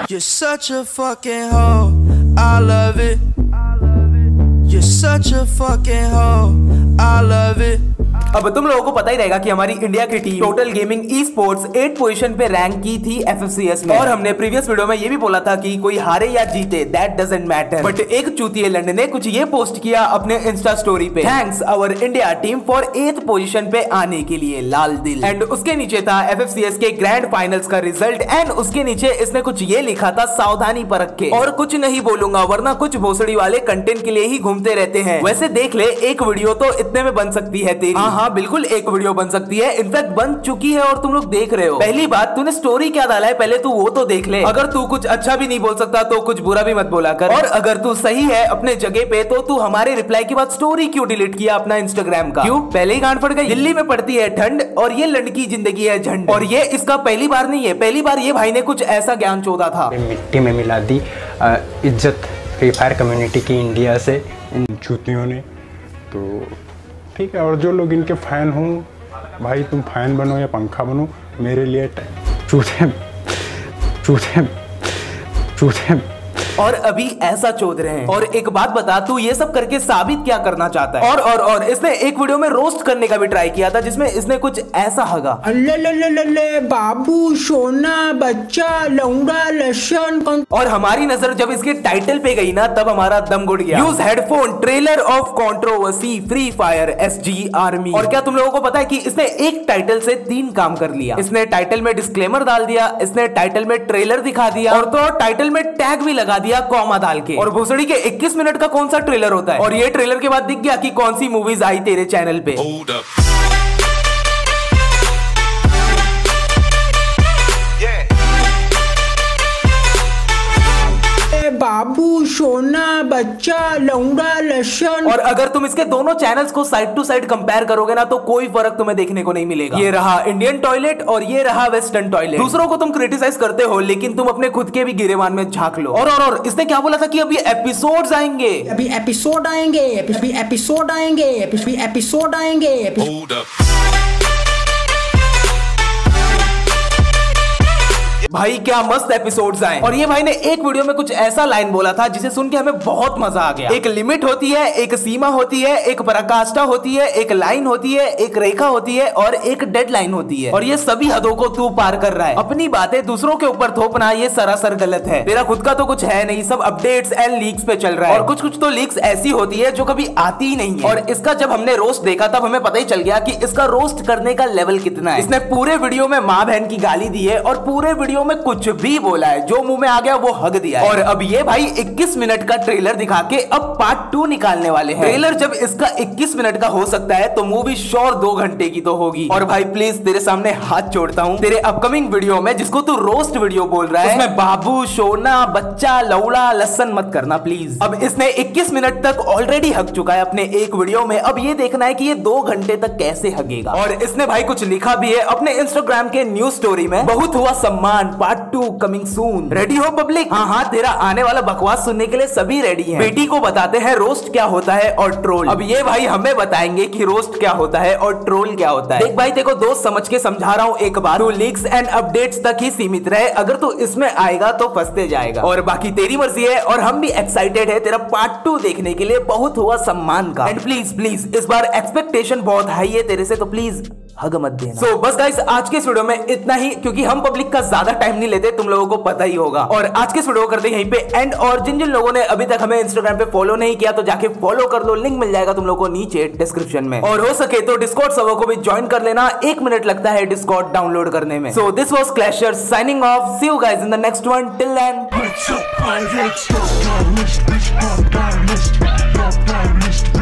You're such a fucking hoe, I love it. You're such a fucking hoe, I love it. अब तुम लोगों को पता ही रहेगा कि हमारी इंडिया की team total gaming esports 8 position पे रैंक की थी FFCS में, और हमने प्रीवियस वीडियो में ये भी बोला था कि कोई हारे या जीते दैट डजंट मैटर, बट एक चूतिए लंडन ने कुछ ये पोस्ट किया अपने इंस्टा स्टोरी पे, thanks our India team for 8th position पे आने के लिए, लाल दिल। एंड उसके नीचे था FFCS के ग्रैंड फाइनल्स का रिजल्ट, एंड उसके नीचे इसने कुछ ये लिखा था, सावधानी परख के, और कुछ नहीं बोलूंगा वरना कुछ भोसड़ी वाले कंटेंट के लिए ही घूमते रहते हैं। वैसे देख ले, एक वीडियो तो इतने में बन सकती है तेरी। हाँ बिल्कुल एक वीडियो बन सकती है, इनफैक्ट बन चुकी है और तुम लोग देख रहे हो। पहली बात, तूने स्टोरी क्या डाला है पहले तू वो तो देख ले। अगर तू कुछ अच्छा भी नहीं बोल सकता तो कुछ बुरा भी मत बोला कर, और अगर तू सही है अपने जगह पे तो तू हमारे रिप्लाई के बाद स्टोरी क्यों डिलीट किया अपना इंस्टाग्राम का? क्यों? पहले ही गांड फट गई। दिल्ली में पड़ती है ठंड और ये लड़की जिंदगी है झंड, और ये इसका पहली बार नहीं है, पहली बार ये भाई ने कुछ ऐसा ज्ञान चोदा था। मिट्टी में मिला दी इज्जत फ्री फायर कम्युनिटी की इंडिया से इन चूतियों ने, तो ठीक है। और जो लोग इनके फैन हों, भाई तुम फैन बनो या पंखा बनो, मेरे लिए चूते चूते चूते और अभी ऐसा चोद रहे हैं। और एक बात बता, तू ये सब करके साबित क्या करना चाहता है? और इसने एक वीडियो में रोस्ट करने का भी ट्राई किया था, जिसमें इसने कुछ ऐसा हगा, अल्ले बाबू सोना बच्चा लौंडा लसन। और हमारी नजर जब इसके टाइटल पे गई ना, तब हमारा दम घुट गया। Use headphone trailer of controversy free fire SG army. और क्या तुम लोगों को पता है कि इसने एक टाइटल से 3 काम कर लिया? इसने टाइटल में डिस्क्लेमर डाल दिया, इसने टाइटल में ट्रेलर दिखा दिया, और तो टाइटल में टैग भी लगा दिया कॉमा डाल के। और भोसड़ी के 21 मिनट का कौन सा ट्रेलर होता है? और ये ट्रेलर के बाद दिख गया कि कौन सी मूवीज आई तेरे चैनल पे। बाबू सोना बच्चा लौंडा लसन। और अगर तुम इसके दोनों चैनल्स को साइड टू साइड कंपेयर करोगे ना, तो कोई फर्क तुम्हें देखने को नहीं मिलेगा। ये रहा इंडियन टॉयलेट और ये रहा वेस्टर्न टॉयलेट। दूसरों को तुम क्रिटिसाइज करते हो, लेकिन तुम अपने खुद के भी गिरेबान में झांक लो। और इसने क्या बोला था कि अभी एपिसोड्स आएंगे, अभी एपिसोड आएंगे, अभी एपिसोड आएंगे, अभी एपिसोड आएंगे। भाई क्या मस्त एपिसोड्स आए। और ये भाई ने एक वीडियो में कुछ ऐसा लाइन बोला था जिसे सुन के हमें बहुत मजा आ गया। एक लिमिट होती है, एक सीमा होती है, एक पराकाष्ठा होती है, एक लाइन होती है, एक रेखा होती है, और एक डेडलाइन होती है, और ये सभी हदों को तू पार कर रहा है। अपनी बातें दूसरों के ऊपर थोपना ये सरासर गलत है। तेरा खुद का तो कुछ है नहीं, सब अपडेट्स एंड लीक्स पे चल रहा है, और कुछ तो लीक्स ऐसी होती है जो कभी आती ही नहीं है। और इसका जब हमने रोस्ट देखा तब हमें पता ही चल गया कि इसका रोस्ट करने का लेवल कितना है। इसने पूरे वीडियो में माँ बहन की गाली दी है, और पूरे वीडियो में कुछ भी बोला है, जो मुंह में आ गया वो हग दिया है। और अब ये भाई 21 मिनट का ट्रेलर दिखा के अब पार्ट 2 निकालने वाले हैं। ट्रेलर जब इसका 21 मिनट का हो सकता है तो मूवी श्योर 2 घंटे की तो होगी। और भाई प्लीज तेरे सामने हाथ जोड़ता हूँ, तेरे अपकमिंग वीडियो में जिसको तू रोस्ट वीडियो बोल रहा है, उसमें बाबू सोना बच्चा लौड़ा लसन मत करना प्लीज। अब इसने 21 मिनट तक ऑलरेडी हग चुका है अपने एक वीडियो में, अब ये देखना है कि ये 2 घंटे तक कैसे हगेगा। और इसने भाई कुछ लिखा भी है अपने इंस्टाग्राम के न्यूज स्टोरी में, बहुत हुआ सम्मान पार्ट 2 कमिंग सून। रेडी हो पब्लिक? हाँ, तेरा आने वाला बकवास सुनने के लिए सभी रेडी हैं। बेटी को बताते हैं रोस्ट क्या होता है और ट्रोल। अब ये भाई हमें बताएंगे कि रोस्ट क्या होता है और ट्रोल क्या होता है। देख भाई, तेरे को दोस्त समझ के समझा रहा हूँ एक बार, तू लीक्स एंड अपडेट्स तक ही सीमित रहे, अगर तू इसमें आएगा तो फंसते जाएगा। और बाकी तेरी मर्जी है, और हम भी एक्साइटेड है तेरा पार्ट 2 देखने के लिए, बहुत हुआ सम्मान का। एंड प्लीज इस बार एक्सपेक्टेशन बहुत हाई है तेरे से, तो प्लीज हग मत देना। सो बस गाइस, आज के इस वीडियो में इतना ही, क्योंकि हम पब्लिक का ज्यादा टाइम नहीं लेते, तुम लोगों को पता ही होगा। और आज के इस वीडियो को करते हैं यहीं पे एंड। और जिन लोगों ने अभी तक हमें इंस्टाग्राम पे फॉलो नहीं किया तो जाके फॉलो कर लो, लिंक मिल जाएगा तुम लोगों को नीचे डिस्क्रिप्शन में। और हो सके तो डिस्कॉर्ड सर्वर को भी ज्वाइन कर लेना, 1 मिनट लगता है डिस्कॉर्ड डाउनलोड करने में। So this was clasher signing off, see you guys in the next one, till then.